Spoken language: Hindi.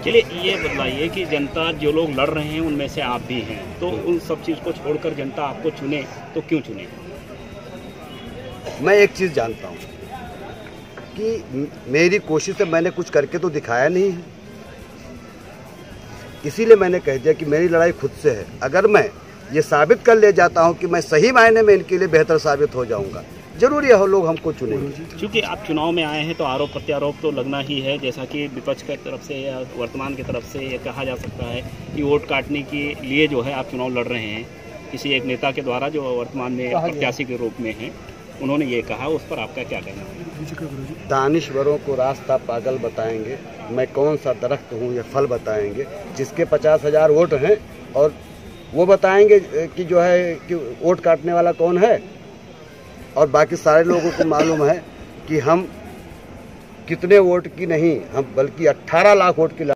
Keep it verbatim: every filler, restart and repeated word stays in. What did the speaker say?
चलिए ये बतलाइए कि जनता जो लोग लड़ रहे हैं उनमें से आप भी हैं, तो उन सब चीज़ को छोड़कर जनता आपको चुने तो क्यों चुने? मैं एक चीज़ जानता हूँ कि मेरी कोशिश से मैंने कुछ करके तो दिखाया नहीं है, इसीलिए मैंने कह दिया कि मेरी लड़ाई खुद से है। अगर मैं ये साबित कर ले जाता हूँ कि मैं सही मायने में इनके लिए बेहतर साबित हो जाऊँगा, जरूर यह लोग हमको चुनेंगे। क्योंकि आप चुनाव में आए हैं तो आरोप प्रत्यारोप तो लगना ही है, जैसा कि विपक्ष की तरफ से या वर्तमान की तरफ से ये कहा जा सकता है कि वोट काटने के लिए जो है आप चुनाव लड़ रहे हैं किसी एक नेता के द्वारा जो वर्तमान में प्रत्याशी के रूप में हैं, उन्होंने ये कहा, उस पर आपका क्या कहना है? दानिश्वरों को रास्ता पागल बताएंगे, मैं कौन सा दरख्त हूँ ये फल बताएंगे। जिसके पचास हजार वोट हैं और वो बताएंगे कि जो है कि वोट काटने वाला कौन है, और बाकी सारे लोगों को मालूम है कि हम कितने वोट की नहीं, हम बल्कि अट्ठारह लाख वोट की